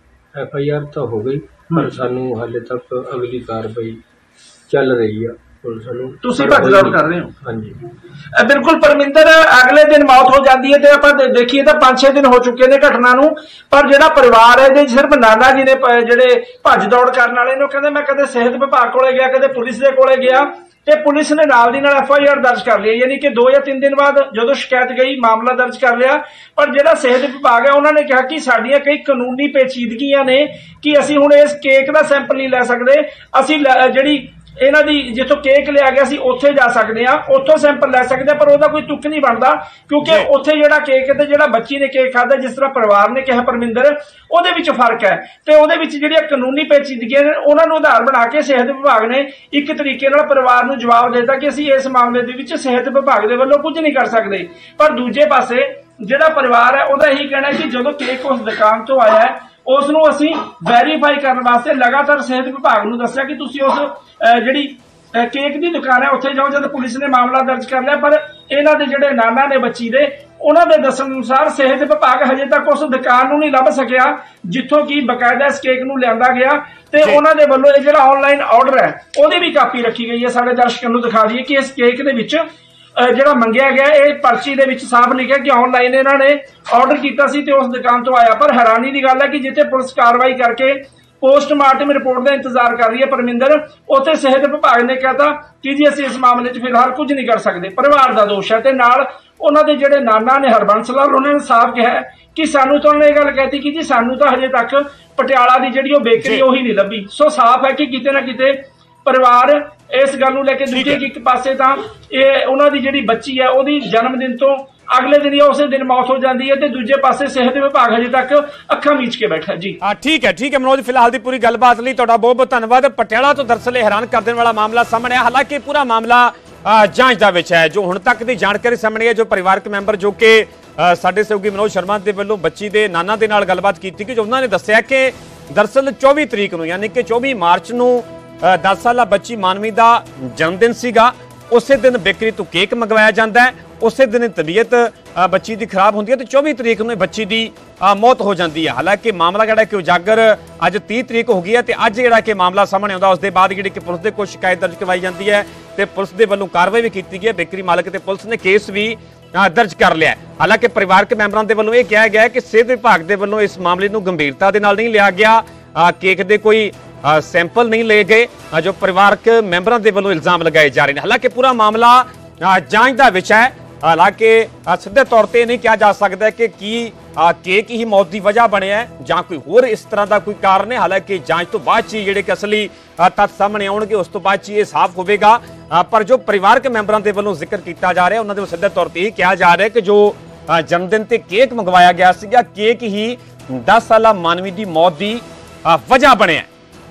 FIR ਤਾਂ ਹੋ ਗਈ, ਪਰ ਸਾਨੂੰ ਹਾਲੇ ਤੱਕ ਅਗਲੀ ਕਾਰਵਾਈ ਚੱਲ ਰਹੀ ਆ। ਤੁਸੀਂ ਭੱਜ ਦੌੜ ਕਰ ਰਹੇ ਹੋ? ਹਾਂਜੀ ਬਿਲਕੁਲ ਪਰਮਿੰਦਰ, ਅਗਲੇ ਦਿਨ ਮੌਤ ਹੋ ਜਾਂਦੀ ਹੈ ਤੇ ਆਪਾਂ ਦੇਖੀਏ ਤਾਂ 5-6 ਦਿਨ ਹੋ ਚੁੱਕੇ ਨੇ ਘਟਨਾ ਨੂੰ, ਪਰ ਜਿਹੜਾ ਪਰਿਵਾਰ ਹੈ ਇਹਦੇ ਸਿਰਫ ਨਾਨਾ ਜੀ ਨੇ ਜਿਹੜੇ ਭੱਜ ਦੌੜ ਕਰਨ ਵਾਲੇ ਨੇ, ਉਹ ਕਹਿੰਦੇ ਮੈਂ ਕਦੇ ਸਿਹਤ ਵਿਭਾਗ ਕੋਲੇ ਗਿਆ, ਕਦੇ ਪੁਲਿਸ ਦੇ ਕੋਲੇ ਗਿਆ, ਤੇ ਪੁਲਿਸ ਨੇ ਨਾਲ ਦੀ ਨਾਲ FIR ਦਰਜ ਕਰ ਲਈ, ਯਾਨੀ ਕਿ 2 ਜਾਂ 3 ਦਿਨ ਬਾਅਦ ਜਦੋਂ ਸ਼ਿਕਾਇਤ ਗਈ ਮਾਮਲਾ ਦਰਜ ਕਰ ਲਿਆ। ਪਰ ਜਿਹੜਾ ਸਿਹਤ ਵਿਭਾਗ ਹੈ ਉਹਨਾਂ ਨੇ ਕਿਹਾ ਕਿ ਸਾਡੀਆਂ ਕਈ ਕਾਨੂੰਨੀ ਪੇਚੀਦਗੀਆਂ ਨੇ ਕਿ ਅਸੀਂ ਹੁਣ ਇਸ ਕੇਕ ਦਾ ਸੈਂਪਲ ਨਹੀਂ ਲੈ ਸਕਦੇ, ਅਸੀਂ ਜਿਹੜੀ ਇਹਨਾਂ ਦੀ ਜਿੱਥੋਂ ਕੇਕ ਲਿਆ ਗਿਆ ਸੀ ਉੱਥੇ ਜਾ ਸਕਦੇ ਆ, ਉੱਥੋਂ ਸੈਂਪਲ ਲੈ ਸਕਦੇ ਆ, ਪਰ ਉਹਦਾ ਕੋਈ ਤੁੱਕ ਨਹੀਂ ਬਣਦਾ ਕਿਉਂਕਿ ਉੱਥੇ ਜਿਹੜਾ ਕੇਕ ਤੇ ਜਿਹੜਾ ਬੱਚੀ ਨੇ ਕੇਕ ਖਾਧਾ, ਜਿਸ ਤਰ੍ਹਾਂ ਪਰਿਵਾਰ ਨੇ ਕਿਹਾ ਪਰਮਿੰਦਰ, ਉਹਦੇ ਵਿੱਚ ਫਰਕ ਹੈ ਤੇ ਉਹਦੇ ਵਿੱਚ ਜਿਹੜੀਆਂ ਕਾਨੂੰਨੀ ਪੇਚੀਦਗੀਆਂ ਨੇ ਉਹਨਾਂ ਨੂੰ ਆਧਾਰ ਬਣਾ ਕੇ ਸਿਹਤ ਵਿਭਾਗ ਨੇ ਇੱਕ ਤਰੀਕੇ ਨਾਲ ਪਰਿਵਾਰ ਨੂੰ ਜਵਾਬ ਦੇ ਦਿੱਤਾ ਕਿ ਅਸੀਂ ਇਸ ਮਾਮਲੇ ਦੇ ਵਿੱਚ ਸਿਹਤ ਵਿਭਾਗ ਦੇ ਵੱਲੋਂ ਕੁਝ ਨਹੀਂ ਕਰ ਸਕਦੇ। ਪਰ ਦੂਜੇ ਪਾਸੇ ਜਿਹੜਾ ਪਰਿਵਾਰ ਹੈ ਉਹਦਾ ਇਹੀ ਕਹਿਣਾ ਕਿ ਜਦੋਂ ਕੇਕ ਉਸ ਦੁਕਾਨ ਤੋਂ ਆਇਆ ਹੈ ਉਸ ਨੂੰ ਅਸੀਂ ਵੈਰੀਫਾਈ ਕਰਨ ਵਾਸਤੇ ਲਗਾਤਾਰ ਸਿਹਤ ਵਿਭਾਗ ਨੂੰ ਦੱਸਿਆ ਕਿ ਤੁਸੀਂ ਉਸ ਜਿਹੜੀ ਕੇਕ ਦੀ ਦੁਕਾਨ ਹੈ ਉੱਥੇ ਜਾਓ। ਜਦ ਪੁਲਿਸ ਨੇ ਮਾਮਲਾ ਦਰਜ ਕਰ ਲਿਆ, ਪਰ ਇਹਨਾਂ ਦੇ ਜਿਹੜੇ ਨਾਨਾ ਨੇ ਬੱਚੀ ਦੇ, ਉਹਨਾਂ ਦੇ ਦੱਸਣ ਅਨੁਸਾਰ ਸਿਹਤ ਵਿਭਾਗ ਹਜੇ ਤੱਕ ਉਸ ਦੁਕਾਨ ਨੂੰ ਨਹੀਂ ਲੱਭ ਸਕਿਆ ਜਿੱਥੋਂ ਕਿ ਬਕਾਇਦਾ ਇਸ ਕੇਕ ਨੂੰ ਲਿਆਂਦਾ ਗਿਆ, ਤੇ ਉਹਨਾਂ ਦੇ ਵੱਲੋਂ ਇਹ ਜਿਹੜਾ ਆਨਲਾਈਨ ਆਰਡਰ ਹੈ ਉਹਦੀ ਵੀ ਕਾਪੀ ਰੱਖੀ ਗਈ ਹੈ। ਸਾਡੇ ਦਰਸ਼ਕਾਂ ਨੂੰ ਦਿਖਾ ਦਈਏ ਕਿ ਇਸ ਕੇਕ ਦੇ ਵਿੱਚ ਜਿਹੜਾ ਮੰਗਿਆ ਗਿਆ, ਇਹ ਪਰਚੀ ਦੇ ਵਿੱਚ ਸਾਫ਼ ਲਿਖਿਆ ਕਿ ਆਨਲਾਈਨ ਇਹਨਾਂ ਨੇ ਆਰਡਰ ਕੀਤਾ ਸੀ ਤੇ ਉਸ ਦੁਕਾਨ ਤੋਂ ਆਇਆ। ਪਰ ਹੈਰਾਨੀ ਦੀ ਗੱਲ ਹੈ ਕਿ ਜਿੱਥੇ ਪੁਲਿਸ ਕਾਰਵਾਈ ਕਰਕੇ ਪੋਸਟਮਾਰਟਮ ਰਿਪੋਰਟ ਦਾ ਇੰਤਜ਼ਾਰ ਕਰ ਰਹੀ ਹੈ ਪਰਮਿੰਦਰ, ਉੱਥੇ ਸਿਹਤ ਵਿਭਾਗ ਨੇ ਕਹਿਤਾ ਕਿ ਜੀ ਅਸੀਂ ਇਸ ਮਾਮਲੇ 'ਚ ਫਿਲਹਾਲ ਕੁਝ ਨਹੀਂ ਕਰ ਸਕਦੇ। ਪਰਿਵਾਰ ਦਾ ਦੋਸ਼ ਹੈ ਤੇ ਨਾਲ ਉਹਨਾਂ ਦੇ ਜਿਹੜੇ ਨਾਨਾ ਨੇ ਹਰਬੰਸ ਲਾਲ, ਉਹਨਾਂ ਨੇ ਸਾਫ਼ ਕਿਹਾ ਕਿ ਸਾਨੂੰ ਤਾਂ ਉਹਨੇ ਇਹ ਗੱਲ ਕਹਿਤੀ ਕਿ ਜੀ ਸਾਨੂੰ ਤਾਂ ਹਜੇ ਤੱਕ ਪਟਿਆਲਾ ਦੀ ਜਿਹੜੀ ਉਹ ਬੇਕਰੀ ਉਹੀ ਨਹੀਂ ਲੱਭੀ। ਸੋ ਸਾਫ਼ ਹੈ ਕਿ ਕਿਤੇ ਨਾ ਕਿਤੇ ਪਰਿਵਾਰ ਇਸ ਗੱਲ ਨੂੰ ਲੈ ਕੇ ਦੂਜੇ ਇੱਕ ਪਾਸੇ ਤਾਂ ਇਹ ਉਹਨਾਂ ਦੀ ਜਿਹੜੀ ਬੱਚੀ ਹੈ ਉਹਦੀ ਜਨਮ ਦਿਨ ਤੋਂ ਅਗਲੇ ਦਿਨ ਜਾਂ ਉਸੇ ਦਿਨ ਮੌਤ ਹੋ ਜਾਂਦੀ ਹੈ ਤੇ ਦੂਜੇ ਪਾਸੇ ਸਿਹਤ ਵਿਭਾਗ ਹਜੇ ਤੱਕ ਅੱਖਾਂ ਮੀਚ ਕੇ ਬੈਠਾ ਜੀ। ਠੀਕ ਹੈ ਮਨੋਜ, ਫਿਲਹਾਲ ਦੀ ਪੂਰੀ ਗੱਲਬਾਤ ਲਈ ਤੁਹਾਡਾ ਬਹੁਤ ਬਹੁਤ ਧੰਨਵਾਦ। ਪਟਿਆਲਾ ਤੋਂ ਦਰਅਸਲ ਹੈਰਾਨ ਕਰ ਦੇਣ ਵਾਲਾ ਮਾਮਲਾ ਸਾਹਮਣੇ ਆਇਆ, ਹਾਲਾਂਕਿ ਪੂਰਾ ਮਾਮਲਾ ਜਾਂਚ ਦਾ ਵਿੱਚ ਹੈ। ਜੋ ਹੁਣ ਤੱਕ ਦੀ ਜਾਣਕਾਰੀ ਸਾਹਮਣੇ ਹੈ, ਜੋ ਪਰਿਵਾਰਕ ਮੈਂਬਰ ਜੋ ਕਿ ਸਾਡੇ ਸਹਿਯੋਗੀ ਮਨੋਜ ਸ਼ਰਮਾ ਦੇ ਵੱਲੋਂ ਬੱਚੀ ਦੇ ਨਾਨਾ ਦੇ ਨਾਲ ਗੱਲਬਾਤ ਕੀਤੀ ਕਿ ਉਹਨਾਂ ਨੇ ਦੱਸਿਆ ਕਿ ਦਰਅਸਲ 24 ਤਰੀਕ ਨੂੰ ਯਾਨੀ ਕਿ 24 ਮਾਰਚ ਨੂੰ 10 ਸਾਲਾ ਬੱਚੀ ਮਾਨਵੀ ਦਾ ਜਨਮ ਦਿਨ ਸੀਗਾ। ਉਸੇ ਦਿਨ ਬੇਕਰੀ ਤੋਂ ਕੇਕ ਮੰਗਵਾਇਆ ਜਾਂਦਾ ਹੈ, ਉਸੇ ਦਿਨ ਤਬੀਅਤ ਬੱਚੀ ਦੀ ਖਰਾਬ ਹੁੰਦੀ ਹੈ ਤੇ 24 ਤਰੀਕ ਨੂੰ ਬੱਚੀ ਦੀ ਮੌਤ ਹੋ ਜਾਂਦੀ ਹੈ। ਹਾਲਾਂਕਿ ਮਾਮਲਾ ਜਿਹੜਾ ਕਿ ਉਜਾਗਰ ਅੱਜ 30 ਤਰੀਕ ਹੋ ਗਈ ਹੈ ਤੇ ਅੱਜ ਜਿਹੜਾ ਕਿ ਮਾਮਲਾ ਸਾਹਮਣੇ ਆਉਂਦਾ ਉਸ ਦੇ ਬਾਅਦ ਜਿਹੜੀ ਕਿ ਪੁਲਿਸ ਦੇ ਕੋਲ ਸ਼ਿਕਾਇਤ ਦਰਜ ਕਰਵਾਈ ਜਾਂਦੀ ਹੈ ਤੇ ਪੁਲਿਸ ਦੇ ਵੱਲੋਂ ਕਾਰਵਾਈ ਵੀ ਕੀਤੀ ਗਈ ਹੈ। ਬੇਕਰੀ ਮਾਲਕ ਤੇ ਪੁਲਿਸ ਨੇ ਕੇਸ ਵੀ ਦਰਜ ਕਰ ਲਿਆ। ਹਾਲਾਂਕਿ ਪਰਿਵਾਰਕ ਮੈਂਬਰਾਂ ਦੇ ਵੱਲੋਂ ਇਹ ਕਿਹਾ ਗਿਆ ਹੈ ਕਿ ਸਿਹਤ ਵਿਭਾਗ ਦੇ ਵੱਲੋਂ ਇਸ ਮਾਮਲੇ ਨੂੰ ਗੰਭੀਰਤਾ ਦੇ ਨਾਲ ਨਹੀਂ ਲਿਆ ਗਿਆ, ਕੇਕ ਦੇ ਕੋਈ ਸੈਂਪਲ ਨਹੀਂ ਲਏ ਗਏ ਜੋ ਪਰਿਵਾਰਕ ਮੈਂਬਰਾਂ ਦੇ ਵੱਲੋਂ ਇਲਜ਼ਾਮ ਲਗਾਏ ਜਾ ਰਹੇ ਨੇ। ਹਾਲਾਂਕਿ ਪੂਰਾ ਮਾਮਲਾ ਜਾਂਚ ਦਾ ਵਿਸ਼ਾ ਹੈ। ਹਾਲਾਂਕਿ ਸਿੱਧੇ ਤੌਰ ਤੇ ਨਹੀਂ ਕਿਹਾ ਜਾ ਸਕਦਾ ਕਿ ਕੀ ਕੇਕ ਹੀ ਮੌਤ ਦੀ ਵਜ੍ਹਾ ਬਣਿਆ ਜਾਂ ਕੋਈ ਹੋਰ ਇਸ ਤਰ੍ਹਾਂ ਦਾ ਕੋਈ ਕਾਰਨ ਹੈ। ਹਾਲਾਂਕਿ ਜਾਂਚ ਤੋਂ ਬਾਅਦ ਹੀ ਜਿਹੜੇ ਕਿ ਅਸਲੀ ਤੱਥ ਸਾਹਮਣੇ ਆਉਣਗੇ ਉਸ ਤੋਂ ਬਾਅਦ ਇਹ ਸਾਫ਼ ਹੋਵੇਗਾ। ਪਰ ਜੋ ਪਰਿਵਾਰਕ ਮੈਂਬਰਾਂ ਦੇ ਵੱਲੋਂ ਜ਼ਿਕਰ ਕੀਤਾ ਜਾ ਰਿਹਾ ਉਹਨਾਂ ਦੇ ਸਿੱਧੇ ਤੌਰ ਤੇ ਇਹ ਕਿਹਾ ਜਾ ਰਿਹਾ ਕਿ ਜੋ ਜਨਮ ਦਿਨ ਤੇ ਕੇਕ ਮੰਗਵਾਇਆ ਗਿਆ ਸੀਗਾ, ਕੇਕ ਹੀ 10 ਸਾਲਾ ਮਾਨਵੀ ਦੀ ਮੌਤ ਦੀ ਵਜ੍ਹਾ ਬਣਿਆ।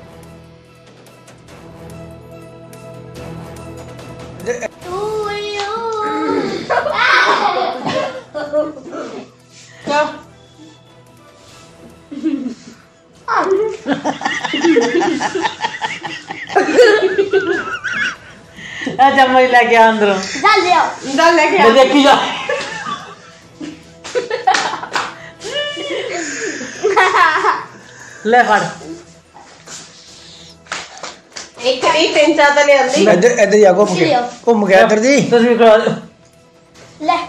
अच्छा मैं लेके आ अंदर डाल लेके आ देखी जा ले फड़ एक करी तीन चार तले आंदी इधर इधर जा घूम गया इधर जी तस्वीर करा ले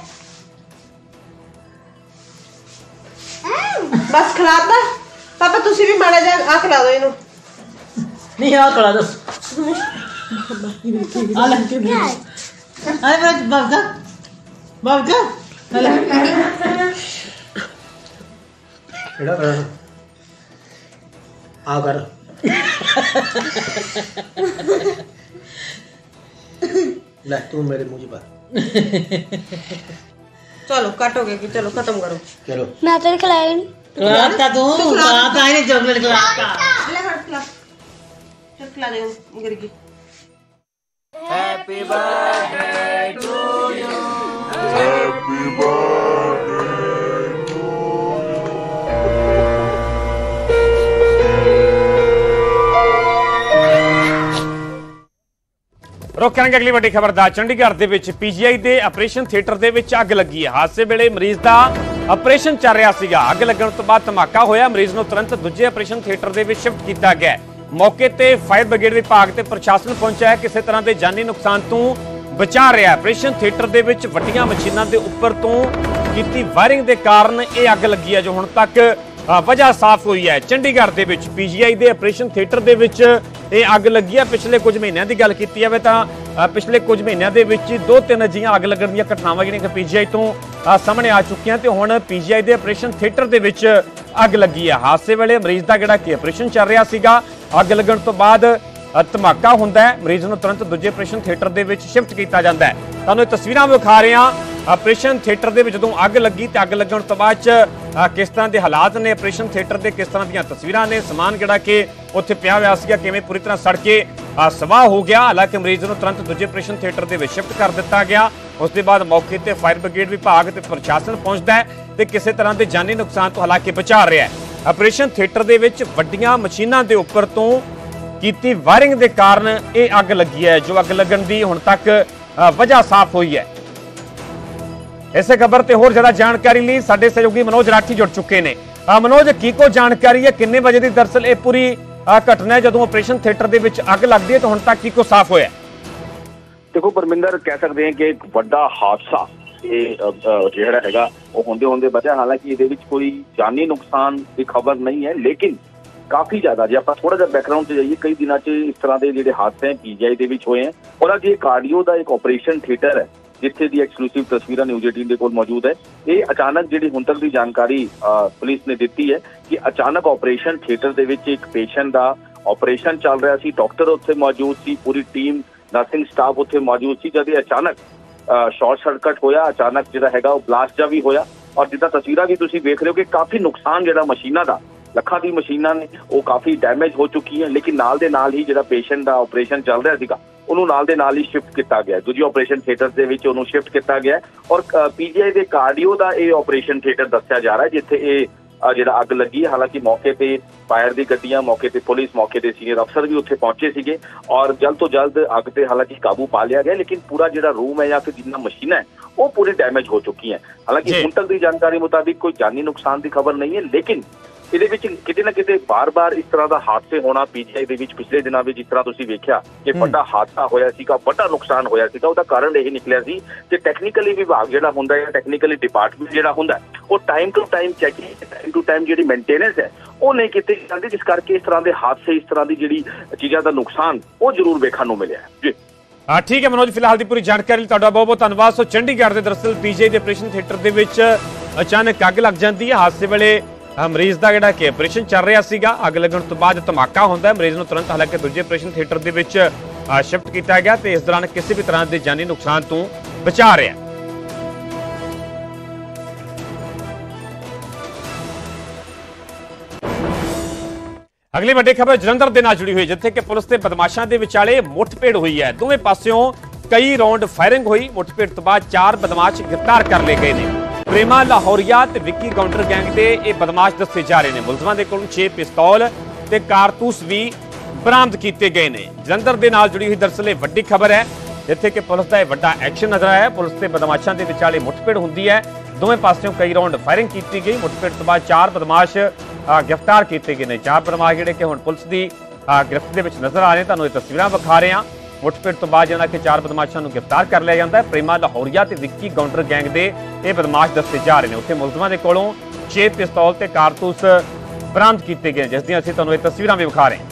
बस खिला दा पापा तुसी भी माड़ा जा आ खिला दो इनु नहीं आ खिला दो आ ले आ बस बाबा भाग जा ਕਿਹੜਾ ਕਰਨਾ ਆ ਕਰ ਲੈ ਤੂੰ ਮੇਰੇ ਮੂੰਹ 'ਚ ਪਾ चलो कट हो गया कि चलो खत्म करो ਚਲੋ मैं तो खिलाया नहीं खिलाता तू खिलाता है नहीं चॉकलेट खिलाता ले खा खिला चल खिला दे गिरगी Happy birthday to you. Happy birthday to ਰੁਕ ਕਰਾਂਗੇ ਅਗਲੀ ਵੱਡੀ ਖਬਰ ਦਾ। ਚੰਡੀਗੜ੍ਹ ਦੇ ਵਿੱਚ ਪੀਜੀਆਈ ਦੇ ਆਪਰੇਸ਼ਨ ਥੀਏਟਰ ਦੇ ਵਿੱਚ ਅੱਗ ਲੱਗੀ ਹੈ। ਹਾਦਸੇ ਵੇਲੇ ਮਰੀਜ਼ ਦਾ ਆਪਰੇਸ਼ਨ ਚੱਲ ਰਿਹਾ ਸੀਗਾ। ਅੱਗ ਲੱਗਣ ਤੋਂ ਬਾਅਦ ਧਮਾਕਾ ਹੋਇਆ। ਮਰੀਜ਼ ਨੂੰ ਤੁਰੰਤ ਦੂਜੇ ਆਪਰੇਸ਼ਨ ਥੀਏਟਰ ਦੇ ਵਿੱਚ ਸ਼ਿਫਟ ਕੀਤਾ ਗਿਆ। ਮੌਕੇ ਤੇ ਫਾਇਰ ਬ੍ਰਿਗੇਡ ਵਿਭਾਗ ਤੇ ਪ੍ਰਸ਼ਾਸਨ ਪਹੁੰਚਿਆ ਹੈ। ਕਿਸੇ ਤਰ੍ਹਾਂ ਦੇ ਜਾਨੀ ਨੁਕਸਾਨ ਤੋਂ ਬਚਾ ਰਿਹਾ। ਆਪਰੇਸ਼ਨ ਥੀਏਟਰ ਦੇ ਵਿੱਚ ਵੱਡੀਆਂ ਮਸ਼ੀਨਾਂ ਦੇ ਉੱਪਰ ਤੋਂ ਕੀਤੀ ਵਾਇਰਿੰਗ ਦੇ ਕਾਰਨ ਇਹ ਅੱਗ ਲੱਗੀ ਹੈ, ਜੋ ਹੁਣ ਤੱਕ ਵਜ੍ਹਾ ਸਾਫ਼ ਹੋਈ ਹੈ। ਚੰਡੀਗੜ੍ਹ ਦੇ ਵਿੱਚ ਪੀਜੀਆਈ ਦੇ ਆਪਰੇਸ਼ਨ ਥੀਏਟਰ ਦੇ ਵਿੱਚ ਇਹ ਅੱਗ ਲੱਗੀ ਹੈ। ਪਿਛਲੇ ਕੁਝ ਮਹੀਨਿਆਂ ਦੀ ਗੱਲ ਕੀਤੀ ਜਾਵੇ ਤਾਂ ਪਿਛਲੇ ਕੁਝ ਮਹੀਨਿਆਂ ਦੇ ਵਿੱਚ 2-3 ਅਜਿਹੀਆਂ ਅੱਗ ਲੱਗਣ ਦੀਆਂ ਘਟਨਾਵਾਂ ਜਿਹੜੀਆਂ ਕਿ ਪੀਜੀਆਈ ਤੋਂ ਸਾਹਮਣੇ ਆ ਚੁੱਕੀਆਂ ਤੇ ਹੁਣ ਪੀਜੀਆਈ ਦੇ ਆਪਰੇਸ਼ਨ ਥੀਏਟਰ ਦੇ ਵਿੱਚ ਅੱਗ ਲੱਗੀ ਹੈ। ਹਾਦਸੇ ਵੇਲੇ ਮਰੀਜ਼ ਦਾ ਜਿਹੜਾ ਕਿ ਆਪਰੇਸ਼ਨ ਚੱਲ ਰਿਹਾ ਸੀਗਾ, ਅੱਗ ਲੱਗਣ ਤੋਂ ਬਾਅਦ ਧਮਾਕਾ ਹੁੰਦਾ ਹੈ। ਮਰੀਜ਼ ਨੂੰ ਤੁਰੰਤ ਦੂਜੇ ਆਪਰੇਸ਼ਨ ਥੀਏਟਰ ਦੇ ਵਿੱਚ ਸ਼ਿਫਟ ਕੀਤਾ ਜਾਂਦਾ ਹੈ। ਤੁਹਾਨੂੰ ਇਹ ਤਸਵੀਰਾਂ ਵਿਖਾ ਰਹੇ ਹਾਂ। ਆਪਰੇਸ਼ਨ ਥੀਏਟਰ ਦੇ ਵਿੱਚ ਜਦੋਂ ਅੱਗ ਲੱਗੀ ਤੇ ਅੱਗ ਲੱਗਣ ਤੋਂ ਬਾਅਦ ਚ ਕਿਸ ਤਰ੍ਹਾਂ ਦੇ ਹਾਲਾਤ ਨੇ ਆਪਰੇਸ਼ਨ ਥੀਏਟਰ ਦੇ, ਕਿਸ ਤਰ੍ਹਾਂ ਦੀਆਂ ਤਸਵੀਰਾਂ ਨੇ। ਸਮਾਨ ਜਿਹੜਾ ਕਿ ਉੱਥੇ ਪਿਆ ਹੋਇਆ ਸੀਗਾ ਕਿਵੇਂ ਪੂਰੀ ਤਰ੍ਹਾਂ ਸੜ ਕੇ ਸਵਾਹ ਹੋ ਗਿਆ। ਹਾਲਾਂਕਿ ਮਰੀਜ਼ ਨੂੰ ਤੁਰੰਤ ਦੂਜੇ ਆਪਰੇਸ਼ਨ ਥੀਏਟਰ ਦੇ ਵਿੱਚ ਸ਼ਿਫਟ ਕਰ ਦਿੱਤਾ ਗਿਆ। ਉਸ ਦੇ ਬਾਅਦ ਮੌਕੇ ਤੇ ਫਾਇਰ ਬ੍ਰਿਗੇਡ ਵਿਭਾਗ ਤੇ ਪ੍ਰਸ਼ਾਸਨ ਪਹੁੰਚਦਾ ਹੈ ਤੇ ਕਿਸੇ ਤਰ੍ਹਾਂ ਦੇ ਜਾਨੀ ਨੁਕਸਾਨ ਤੋਂ ਹਾਲਾਂਕਿ ਬਚਾ ਰਿਹਾ ਹੈ। ਆਪਰੇਸ਼ਨ ਥੀਏਟਰ ਦੇ ਵਿੱਚ ਵੱਡੀਆਂ ਮਸ਼ੀਨਾਂ ਦੇ ਉੱਪਰ ਤੋਂ ਕੀਤੀ ਵਾਇਰਿੰਗ ਦੇ ਕਾਰਨ ਇਹ ਅੱਗ ਲੱਗੀ ਹੈ, ਜੋ ਅੱਗ ਲੱਗਣ ਦੀ ਹੁਣ ਤੱਕ ਵਜ੍ਹਾ ਸਾਫ਼ ਹੋਈ ਹੈ। ਇਸੇ ਖਬਰ ਤੇ ਹੋਰ ਜ਼ਿਆਦਾ ਜਾਣਕਾਰੀ ਲਈ ਸਾਡੇ ਸਹਿਯੋਗੀ ਮਨੋਜ ਰਾਠੀ ਜੁੜ ਚੁੱਕੇ ਨੇ। ਮਨੋਜ, ਕੀ ਕੋ ਜਾਣਕਾਰੀ ਹੈ, ਕਿੰਨੇ ਵਜੇ ਦੀ ਦਰਅਸਲ ਇਹ ਪੂਰੀ ਘਟਨਾ ਹੈ ਜਦੋਂ ਆਪਰੇਸ਼ਨ ਥੀਏਟਰ ਦੇ ਵਿੱਚ ਅੱਗ ਲੱਗਦੀ ਹੈ ਤਾਂ ਹੁਣ ਤੱਕ ਕੀ ਕੋ ਸਾਫ਼ ਹੋਇਆ? ਦੇਖੋ ਪਰਮਿੰਦਰ, ਕਹਿ ਸਕਦੇ ਹਾਂ ਕਿ ਇੱਕ ਵੱਡਾ ਹਾਦਸਾ ਇਹ ਜਿਹੜਾ ਹੈਗਾ ਉਹ ਹੁੰਦੇ ਬਚਿਆ। ਹਾਲਾਂਕਿ ਇਹਦੇ ਵਿੱਚ ਕੋਈ ਜਾਨੀ ਨੁਕਸਾਨ ਦੀ ਖਬਰ ਨਹੀਂ ਹੈ, ਲੇਕਿਨ ਕਾਫੀ ਜ਼ਿਆਦਾ ਜੇ ਆਪਾਂ ਥੋੜਾ ਜਿਹਾ ਬੈਕਗਰਾਉਂਡ 'ਚ ਜਾਈਏ, ਕਈ ਦਿਨਾਂ 'ਚ ਇਸ ਤਰ੍ਹਾਂ ਦੇ ਜਿਹੜੇ ਹਾਦਸੇ ਪੀਜੀਆਈ ਦੇ ਵਿੱਚ ਹੋਏ ਹੈ। ਔਰ ਅੱਜ ਇਹ ਕਾਰਡੀਓ ਦਾ ਇੱਕ ਆਪਰੇਸ਼ਨ ਥੀਏਟਰ ਹੈ ਜਿੱਥੇ ਦੀ ਐਕਸਕਲੂਸਿਵ ਤਸਵੀਰਾਂ ਨਿਊਜ਼ 18 ਦੇ ਕੋਲ ਮੌਜੂਦ ਹੈ। ਇਹ ਅਚਾਨਕ ਜਿਹੜੀ ਹੁਣ ਤੱਕ ਦੀ ਜਾਣਕਾਰੀ ਪੁਲਿਸ ਨੇ ਦਿੱਤੀ ਹੈ ਕਿ ਅਚਾਨਕ ਆਪਰੇਸ਼ਨ ਥੀਏਟਰ ਦੇ ਵਿੱਚ ਇੱਕ ਪੇਸ਼ੈਂਟ ਦਾ ਆਪਰੇਸ਼ਨ ਚੱਲ ਰਿਹਾ ਸੀ। ਡਾਕਟਰ ਉੱਥੇ ਮੌਜੂਦ ਸੀ, ਪੂਰੀ ਟੀਮ ਨਰਸਿੰਗ ਸਟਾਫ ਉੱਥੇ ਮੌਜੂਦ ਸੀ। ਜਦ ਇਹ ਅਚਾਨਕ ਸ਼ਾਰਟ ਸਰਕਟ ਹੋਇਆ, ਅਚਾਨਕ ਜਿਹੜਾ ਹੈਗਾ ਉਹ ਬਲਾਸਟ ਜਿਹਾ ਵੀ ਹੋਇਆ। ਔਰ ਜਿੱਦਾਂ ਤਸਵੀਰਾਂ ਵੀ ਤੁਸੀਂ ਵੇਖ ਰਹੇ ਹੋ ਕਿ ਕਾਫੀ ਨੁਕਸਾਨ ਜਿਹੜਾ ਮਸ਼ੀਨਾਂ ਦਾ, ਲੱਖਾਂ ਦੀ ਮਸ਼ੀਨਾਂ ਨੇ ਉਹ ਕਾਫੀ ਡੈਮੇਜ ਹੋ ਚੁੱਕੀਆਂ। ਲੇਕਿਨ ਨਾਲ ਦੇ ਨਾਲ ਹੀ ਜਿਹੜਾ ਪੇਸ਼ੈਂਟ ਦਾ ਆਪਰੇਸ਼ਨ ਚੱਲ ਰਿਹਾ ਸੀਗਾ ਉਹਨੂੰ ਨਾਲ ਦੇ ਨਾਲ ਹੀ ਸ਼ਿਫਟ ਕੀਤਾ ਗਿਆ, ਦੂਜੀ ਆਪਰੇਸ਼ਨ ਥੀਏਟਰ ਦੇ ਵਿੱਚ ਉਹਨੂੰ ਸ਼ਿਫਟ ਕੀਤਾ ਗਿਆ। ਔਰ ਪੀਜੀਆਈ ਦੇ ਕਾਰਡੀਓ ਦਾ ਇਹ ਆਪਰੇਸ਼ਨ ਥੀਏਟਰ ਦੱਸਿਆ ਜਾ ਰਿਹਾ ਜਿੱਥੇ ਇਹ ਜਿਹੜਾ ਅੱਗ ਲੱਗੀ। ਹਾਲਾਂਕਿ ਮੌਕੇ ਤੇ ਫਾਇਰ ਦੀ ਗੱਡੀਆਂ, ਮੌਕੇ ਤੇ ਪੁਲਿਸ, ਮੌਕੇ ਤੇ ਸੀਨੀਅਰ ਅਫਸਰ ਵੀ ਉੱਥੇ ਪਹੁੰਚੇ ਸੀਗੇ ਔਰ ਜਲਦ ਤੋਂ ਜਲਦ ਅੱਗ ਤੇ ਹਾਲਾਂਕਿ ਕਾਬੂ ਪਾ ਲਿਆ ਗਿਆ। ਲੇਕਿਨ ਪੂਰਾ ਜਿਹੜਾ ਰੂਮ ਹੈ ਜਾਂ ਫਿਰ ਜਿੰਨਾ ਮਸ਼ੀਨਾਂ ਹੈ ਉਹ ਪੂਰੀ ਡੈਮੇਜ ਹੋ ਚੁੱਕੀ ਹੈ। ਹਾਲਾਂਕਿ ਹੁਣ ਤੱਕ ਦੀ ਜਾਣਕਾਰੀ ਮੁਤਾਬਿਕ ਕੋਈ ਜਾਨੀ ਨੁਕਸਾਨ ਦੀ ਖਬਰ ਨਹੀਂ ਹੈ, ਲੇਕਿਨ ਇਹਦੇ ਵਿੱਚ ਕਿਤੇ ਨਾ ਕਿਤੇ ਬਾਰ-ਬਾਰ ਇਸ ਤਰ੍ਹਾਂ ਦਾ ਹਾਦਸੇ ਹੋਣਾ ਪੀਜੀਆਈ ਦੇ ਵਿੱਚ ਪਿਛਲੇ ਦਿਨਾਂ ਵਿੱਚ ਜਿਸ ਤਰ੍ਹਾਂ ਤੁਸੀਂ ਵੇਖਿਆ ਕਿ ਵੱਡਾ ਹਾਦਸਾ ਹੋਇਆ ਸੀਗਾ, ਵੱਡਾ ਨੁਕਸਾਨ ਹੋਇਆ ਸੀਗਾ, ਉਹਦਾ ਕਾਰਨ ਇਹ ਨਿਕਲਿਆ ਸੀ ਕਿ ਟੈਕਨੀਕਲੀ ਵਿਭਾਗ ਜਿਹੜਾ ਹੁੰਦਾ ਹੈ, ਟੈਕਨੀਕਲੀ ਡਿਪਾਰਟਮੈਂਟ ਜਿਹੜਾ ਹੁੰਦਾ ਉਹ time to time checking, time to time ਜਿਹੜੀ ਮੇਨਟੇਨੈਂਸ ਹੈ ਉਹ ਨਹੀਂ ਕੀਤੀ ਜਾਂਦੀ, ਜਿਸ ਕਰਕੇ ਇਸ ਤਰ੍ਹਾਂ ਦੇ ਹਾਦਸੇ, ਇਸ ਤਰ੍ਹਾਂ ਦੀ ਜਿਹੜੀ ਚੀਜ਼ਾਂ ਦਾ ਨੁਕਸਾਨ ਉਹ ਜ਼ਰੂਰ ਵੇਖਣ ਨੂੰ ਮਿਲਿਆ ਜੀ। ਠੀਕ ਹੈ ਮਨੋਜ, ਫਿਲਹਾਲ ਦੀ ਪੂਰੀ ਜਾਣਕਾਰੀ ਲਈ ਤੁਹਾਡਾ ਬਹੁਤ ਬਹੁਤ ਧੰਨਵਾਦ। ਸੋ ਚੰਡੀਗੜ੍ਹ ਦੇ ਦਰਅਸਲ ਪੀਜੀਆਈ ਦੇ ਆਪਰੇਸ਼ਨ ਥੀਏਟਰ ਦੇ ਵਿੱਚ ਅਚਾਨਕ ਅੱਗ ਲੱਗ ਜਾਂਦੀ ਹੈ। ਹਾਦਸੇ ਵੇਲੇ ਮਰੀਜ਼ ਦਾ ਜਿਹੜਾ ਕਿ ਆਪਰੇਸ਼ਨ ਚੱਲ ਰਿਹਾ ਸੀਗਾ, ਅੱਗ ਲੱਗਣ ਤੋਂ ਬਾਅਦ ਧਮਾਕਾ ਹੁੰਦਾ ਹੈ। ਮਰੀਜ਼ ਨੂੰ ਤੁਰੰਤ ਹਾਲਾਂਕਿ ਦੂਜੇ ਆਪਰੇਸ਼ਨ ਥੀਏਟਰ ਦੇ ਵਿੱਚ ਸ਼ਿਫਟ ਕੀਤਾ ਗਿਆ ਤੇ ਇਸ ਦੌਰਾਨ ਕਿਸੇ ਵੀ ਤਰ੍ਹਾਂ ਦੇ ਜਾਨੀ ਨੁਕਸਾਨ ਤੋਂ ਬਚਾ ਰਿਹਾ। ਅਗਲੀ ਵੱਡੀ ਖਬਰ ਜਲੰਧਰ ਦੇ ਨਾਲ ਜੁੜੀ ਹੋਈ, ਜਿੱਥੇ ਕਿ ਪੁਲਿਸ ਤੇ ਬਦਮਾਸ਼ਾਂ ਦੇ ਵਿਚਾਲੇ ਮੁੱਠਭੇੜ ਹੋਈ ਹੈ। ਦੋਵੇਂ ਪਾਸਿਓਂ ਕਈ ਰੌਂਡ ਫਾਇਰਿੰਗ ਹੋਈ। ਮੁੱਠਭੇੜ ਤੋਂ ਬਾਅਦ 4 ਬਦਮਾਸ਼ ਗ੍ਰਿਫਤਾਰ ਕਰ ਲਏ ਗਏ ਨੇ। ਪ੍ਰੇਮਾ ਲਾਹੌਰੀਆ ਤੇ ਵਿੱਕੀ ਕਾਊਂਟਰ ਗੈਂਗ ਦੇ ਇਹ ਬਦਮਾਸ਼ ਦੱਸੇ ਜਾ ਰਹੇ ਨੇ। ਮੁਲਜ਼ਮਾਂ ਦੇ ਕੋਲੋਂ 6 ਪਿਸਤੌਲ ਤੇ ਕਾਰਤੂਸ ਵੀ ਬਰਾਮਦ ਕੀਤੇ ਗਏ ਨੇ। ਜਲੰਧਰ ਦੇ ਨਾਲ ਜੁੜੀ ਹੋਈ ਦਰਅਸਲ ਇਹ ਵੱਡੀ ਖਬਰ ਹੈ, ਜਿੱਥੇ ਕਿ ਪੁਲਿਸ ਦਾ ਇਹ ਵੱਡਾ ਐਕਸ਼ਨ ਨਜ਼ਰ ਆਇਆ। ਪੁਲਿਸ ਤੇ ਬਦਮਾਸ਼ਾਂ ਦੇ ਵਿਚਾਲੇ ਮੁੱਠਭੇੜ ਹੁੰਦੀ ਹੈ। ਦੋਵੇਂ ਪਾਸਿਓਂ ਕਈ ਰੌਂਡ ਫਾਇਰਿੰਗ ਕੀਤੀ ਗਈ। ਮੁੱਠਭੇੜ ਤੋਂ ਬਾਅਦ 4 ਬਦਮਾਸ਼ ਗ੍ਰਿਫਤਾਰ ਕੀਤੇ ਗਏ ਨੇ। 4 ਬਦਮਾਸ਼ ਜਿਹੜੇ ਕਿ ਹੁਣ ਪੁਲਿਸ ਦੀ ਗ੍ਰਿਫਤ ਦੇ ਵਿੱਚ ਨਜ਼ਰ ਆ ਰਹੇ, ਤੁਹਾਨੂੰ ਇਹ ਤਸਵੀਰਾਂ ਵਿਖਾ ਰਹੇ ਹਾਂ। ਮੁੱਠਭੇੜ ਤੋਂ ਬਾਅਦ ਜਿਹੜਾ ਕਿ 4 ਬਦਮਾਸ਼ਾਂ ਨੂੰ ਗ੍ਰਿਫਤਾਰ ਕਰ ਲਿਆ ਜਾਂਦਾ ਹੈ। ਪ੍ਰੇਮਾ ਲਾਹੌਰੀਆ ਤੇ ਵਿੱਕੀ ਕਾਊਂਟਰ ਗੈਂਗ ਦੇ ਇਹ ਬਦਮਾਸ਼ ਦੱਸੇ ਜਾ ਰਹੇ ਨੇ। ਉੱਥੇ ਮੁਲਜ਼ਮਾਂ ਦੇ ਕੋਲੋਂ 6 ਪਿਸਤੌਲ ਤੇ ਕਾਰਤੂਸ ਬਰਾਮਦ ਕੀਤੇ ਗਏ, ਜਿਸ ਦੀਆਂ ਅਸੀਂ ਤੁਹਾਨੂੰ ਇਹ ਤਸਵੀਰਾਂ ਵੀ ਵਿਖਾ ਰਹੇ ਹਾਂ।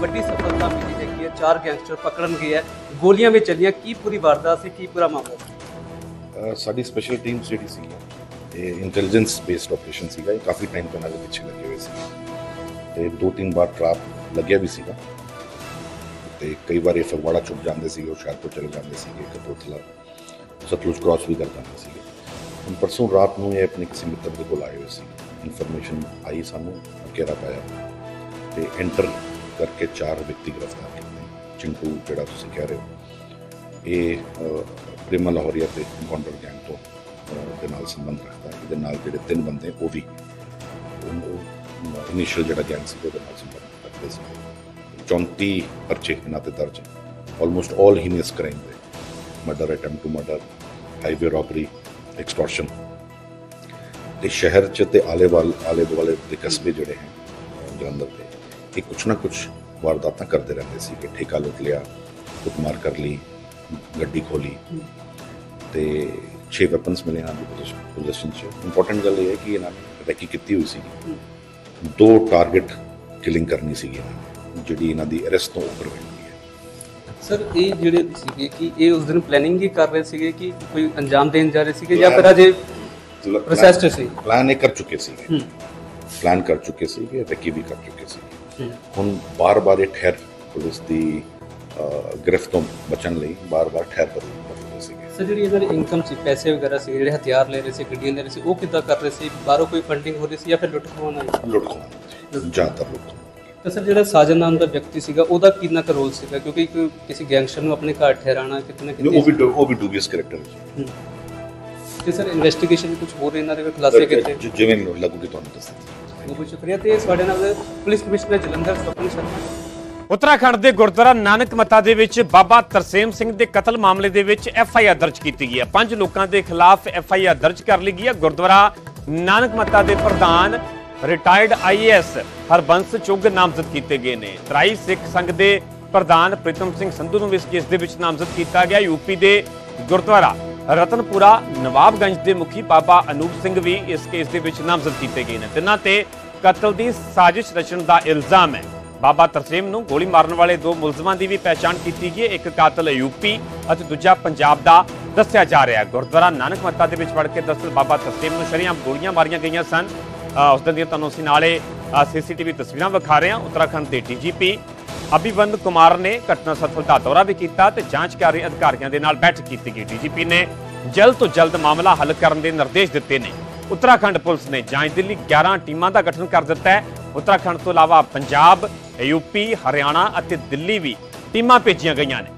ਵੱਡੀ ਸਫਲਤਾ ਮਿਲੀ ਹੈਗੀ ਹੈ, 4 ਗੈਂਗਸਟਰ ਪਕੜਨ ਗਏ ਹੈ, ਗੋਲੀਆਂ ਵੀ ਚੱਲੀਆਂ, ਕੀ ਪੂਰੀ ਵਾਰਦਾਤ ਸੀ, ਕੀ ਪੂਰਾ ਮਾਮਲਾ ਸੀ? ਸਾਡੀ ਸਪੈਸ਼ਲ ਟੀਮ ਜਿਹੜੀ ਸੀ ਇਹ ਇੰਟੈਲੀਜੈਂਸ ਬੇਸਡ ਆਪਰੇਸ਼ਨ ਸੀਗਾ। ਇਹ ਕਾਫੀ ਟਾਈਮ ਤੋਂ ਨਾਲ ਪਿੱਛੇ ਲੱਗੇ ਹੋਏ ਸੀ ਤੇ 2-3 ਵਾਰ ਟਰੈਪ ਲੱਗਿਆ ਵੀ ਸੀਗਾ ਤੇ ਕਈ ਵਾਰ ਇਹ ਫਗਵਾੜਾ ਚੁੱਕ ਜਾਂਦੇ ਸੀ, ਹੁਸ਼ਿਆਰਪੁਰ ਚਲੇ ਜਾਂਦੇ ਸੀਗੇ, ਕਪੂਰਥਲਾ ਸਤਲੁਜ ਕ੍ਰਾਸ ਵੀ ਕਰ ਜਾਂਦੇ ਸੀਗੇ। ਹੁਣ ਪਰਸੋਂ ਰਾਤ ਨੂੰ ਇਹ ਆਪਣੇ ਕਿਸੇ ਮਿੱਤਰ ਦੇ ਕੋਲ ਆਏ ਹੋਏ ਸੀ, ਇਨਫੋਰਮੇਸ਼ਨ ਆਈ ਸਾਨੂੰ, ਘੇਰਾ ਪਾਇਆ ਤੇ ਐਂਟਰ ਕਰਕੇ 4 ਵਿਅਕਤੀ ਗ੍ਰਿਫਤਾਰ ਕੀਤੇ। ਚਿੰਟੂ ਜਿਹੜਾ ਤੁਸੀਂ ਕਹਿ ਰਹੇ ਹੋ ਇਹ ਪ੍ਰੇਮਾ ਲਾਹੌਰੀਆ ਤੇ ਗੌਂਡਰ ਗੈਂਗ ਤੋਂ ਦੇ ਨਾਲ ਸੰਬੰਧ ਰੱਖਦਾ ਹੈ। ਇਹਦੇ ਨਾਲ ਜਿਹੜੇ 3 ਬੰਦੇ ਉਹ ਵੀ ਇਨੀਸ਼ੀਅਲ ਜਿਹੜਾ ਗੈਂਗ ਸੀ ਉਹਦੇ ਨਾਲ ਸੰਬੰਧ ਰੱਖਦੇ ਸੀ। 34 ਪਰਚੇ ਇਹਨਾਂ ਤੇ ਦਰਜ, ਆਲਮੋਸਟ ਆਲ ਹੀਨੀਅਸ ਕ੍ਰਾਈਮ ਦੇ, murder, attempt to murder, highway robbery, extortion. ਤੇ ਸ਼ਹਿਰ 'ਚ ਤੇ ਆਲੇ ਦੁਆਲੇ ਦੇ ਕਸਬੇ ਜਿਹੜੇ ਹੈ ਜਲੰਧਰ ਦੇ, ਇਹ ਕੁਛ ਨਾ ਕੁਛ ਵਾਰਦਾਤਾਂ ਕਰਦੇ ਰਹਿੰਦੇ ਸੀ ਕਿ ਠੇਕਾ ਲੁੱਟ ਲਿਆ, ਕੁੱਟਮਾਰ ਕਰ ਲਈ, ਗੱਡੀ ਖੋਲੀ ਤੇ 6 ਵੈਪਨਸ ਮਿਲੇ ਇਹਨਾਂ ਦੀ ਪੋਜੀਸ਼ਨ 'ਚ। ਇੰਪੋਰਟੈਂਟ ਗੱਲ ਇਹ ਹੈ ਕਿ ਇਹਨਾਂ ਨੇ ਰੈਕੀ ਕੀਤੀ ਹੋਈ ਸੀ, 2 ਟਾਰਗੇਟ ਕਿਲਿੰਗ ਕਰਨੀ ਸੀਗੀ ਇਹਨਾਂ ਨੇ, ਜਿਹੜੀ ਇਹਨਾਂ ਦੀ ਅਰੈਸਟ ਤੋਂ ਉੱਪਰ ਹੋਈ ਹੈ। ਸਰ ਇਹ ਜਿਹੜੇ ਸੀਗੇ ਕਿ ਇਹ ਉਸ ਦਿਨ ਪਲੈਨਿੰਗ ਹੀ ਕਰ ਰਹੇ ਸੀਗੇ ਕਿ ਕੋਈ ਅੰਜਾਮ ਦੇਣ ਜਾ ਰਹੇ ਸੀਗੇ ਜਾਂ ਫਿਰ ਅਜੇ ਪ੍ਰੋਸੈਸ 'ਚ ਸੀ? ਪਲਾਨ ਇਹ ਕਰ ਚੁੱਕੇ ਸੀਗੇ, ਪਲਾਨ ਕਰ ਚੁੱਕੇ ਸੀਗੇ, ਰੈਕੀ ਵੀ ਕਰ ਚੁੱਕੇ ਸੀ। ਹੁਣ ਬਾਰ-ਬਾਰ ਇਹ ਠਹਿਰ ਪੁਲਿਸ ਦੀ ਗ੍ਰਿਫਤ ਤੋਂ ਬਚਣ ਲਈ ਬਾਰ-ਬਾਰ ਠਹਿਰ ਬਦਲਦੇ ਸੀਗੇ। ਸਰ ਜਿਹੜੀ ਇਹਨਾਂ ਦੀ ਇਨਕਮ ਸੀ, ਪੈਸੇ ਵਗੈਰਾ ਸੀ, ਜਿਹੜੇ ਹਥਿਆਰ ਲੈ ਰਹੇ ਸੀ, ਗੱਡੀਆਂ ਲੈ ਰਹੇ ਸੀ, ਉਹ ਕਿੱਦਾਂ ਕਰ ਰਹੇ ਸੀ? ਬਾਹਰੋਂ ਕੋਈ ਫੰਡਿੰਗ ਹੋ ਰਹੀ ਸੀ ਜਾਂ ਫਿਰ ਲੁੱਟ ਖੋਹਣਾ? ਜ਼ਿਆਦਾਤਰ ਲੁੱਟ। ਤਾਂ ਸਰ ਜਿਹੜਾ ਸਾਜਨ ਨਾਮ ਦਾ ਵਿਅਕਤੀ ਸੀਗਾ ਉਹਦਾ ਕਿੰਨਾ ਕੁ ਰੋਲ ਸੀਗਾ, ਕਿਉਂਕਿ ਕਿਸੇ ਗੈਂਗਸਟਰ ਨੂੰ ਆਪਣੇ ਘਰ ਠਹਿਰਾਣਾ ਕਿਤੇ ਨਾ ਕਿਤੇ ਉਹ ਵੀ ਡੂਬੀਅਸ ਕੈਰੈਕਟਰ ਹੈ। ਤੇ ਸਰ ਇਨਵੈਸਟੀਗੇਸ਼ਨ ਕੁਝ ਹੋਰ ਇਹਨਾਂ ਦੇ ਖੁਲਾਸੇ ਕੀਤੇ ਜਿਵੇਂ ਲੱਗੂਗੀ ਤੁਹਾਨੂੰ ਦੱਸ ਦਿੱਤਾ। ਬਹੁਤ ਸ਼ੁਕਰੀਆ। ਤੇ ਸਾਡੇ ਨਾਲ ਪੁਲਿਸ ਕਮਿਸ਼ਨਰ ਜਲੰਧਰ ਸਵਪਨ ਸ਼ਰਮਾ। ਉੱਤਰਾਖੰਡ ਦੇ ਗੁਰਦੁਆਰਾ ਨਾਨਕ ਮੱਤਾ ਦੇ ਵਿੱਚ ਬਾਬਾ ਤਰਸੇਮ ਸਿੰਘ ਦੇ ਕਤਲ ਮਾਮਲੇ ਦੇ ਵਿੱਚ FIR ਦਰਜ ਕੀਤੀ ਗਈ ਹੈ। 5 ਲੋਕਾਂ ਦੇ ਖਿਲਾਫ FIR ਦਰਜ ਕਰ ਲਈ ਗਈ ਹੈ। ਗੁਰਦੁਆਰਾ ਨਾਨਕ ਮੱਤਾ ਦੇ ਪ੍ਰਧਾਨ ਰਿਟਾਇਰਡ IAS ਹਰਬੰਸ ਚੁੱਗ ਨਾਮਜ਼ਦ ਕੀਤੇ ਗਏ ਨੇ। ਤਰਾਈ ਸਿੱਖ ਸੰਘ ਦੇ ਪ੍ਰਧਾਨ ਪ੍ਰੀਤਮ ਸਿੰਘ ਸੰਧੂ ਨੂੰ ਇਸ ਕੇਸ ਦੇ ਵਿੱਚ ਨਾਮਜ਼ਦ ਕੀਤਾ ਗਿਆ। UP ਦੇ ਗੁਰਦੁਆਰਾ ਰਤਨਪੁਰਾ ਨਵਾਬਗੰਜ ਦੇ ਮੁਖੀ ਬਾਬਾ ਅਨੂਪ ਸਿੰਘ ਵੀ ਇਸ ਕੇਸ ਦੇ ਵਿੱਚ ਨਾਮਜ਼ਦ ਕੀਤੇ ਗਏ ਨੇ। ਤਿੰਨਾਂ ਤੇ ਕਤਲ ਦੀ ਸਾਜ਼ਿਸ਼ ਰਚਣ ਦਾ ਇਲਜ਼ਾਮ ਹੈ। ਬਾਬਾ ਤਰਸੇਮ ਨੂੰ ਗੋਲੀ ਮਾਰਨ ਵਾਲੇ 2 ਮੁਲਜ਼ਮਾਂ ਦੀ ਵੀ ਪਹਿਚਾਣ ਕੀਤੀ ਗਈ ਹੈ। ਇੱਕ ਕਾਤਲ UP ਅਤੇ ਦੂਜਾ ਪੰਜਾਬ ਦਾ ਦੱਸਿਆ ਜਾ ਰਿਹਾ ਹੈ। ਗੁਰਦੁਆਰਾ ਨਾਨਕ ਮੱਤਾ ਦੇ ਵਿੱਚ ਵੜ ਕੇ ਦਰਅਸਲ ਬਾਬਾ ਤਰਸੇਮ ਨੂੰ ਸ਼ਰੇਆਮ ਗੋਲੀਆਂ ਮਾਰੀਆਂ ਗਈਆਂ ਸਨ। ਉਸ ਦਿਨ ਦੀਆਂ ਤੁਹਾਨੂੰ ਅਸੀਂ ਨਾਲੇ CCTV ਤਸਵੀਰਾਂ ਵਿਖਾ ਰਹੇ ਹਾਂ। ਉੱਤਰਾਖੰਡ ਦੇ DGP ਅਭਿਵੰਦ ਕੁਮਾਰ ਨੇ ਘਟਨਾ ਸਥਲ ਦਾ ਦੌਰਾ ਵੀ ਕੀਤਾ ਤੇ ਜਾਂਚ ਕਰ ਰਹੇ ਅਧਿਕਾਰੀਆਂ ਦੇ ਨਾਲ ਬੈਠਕ ਕੀਤੀ ਗਈ। DGP ਨੇ ਜਲਦ ਤੋਂ ਜਲਦ ਮਾਮਲਾ ਹੱਲ ਕਰਨ ਦੇ ਨਿਰਦੇਸ਼ ਦਿੱਤੇ ਨੇ। ਉੱਤਰਾਖੰਡ ਪੁਲਿਸ ਨੇ ਜਾਂਚ ਦੇ ਲਈ 11 ਟੀਮਾਂ ਦਾ ਗਠਨ ਕਰ ਦਿੱਤਾ ਹੈ। ਉੱਤਰਾਖੰਡ ਤੋਂ ਇਲਾਵਾ ਪੰਜਾਬ, UP, ਹਰਿਆਣਾ ਅਤੇ ਦਿੱਲੀ ਵੀ ਟੀਮਾਂ ਭੇਜੀਆਂ ਗਈਆਂ ਨੇ।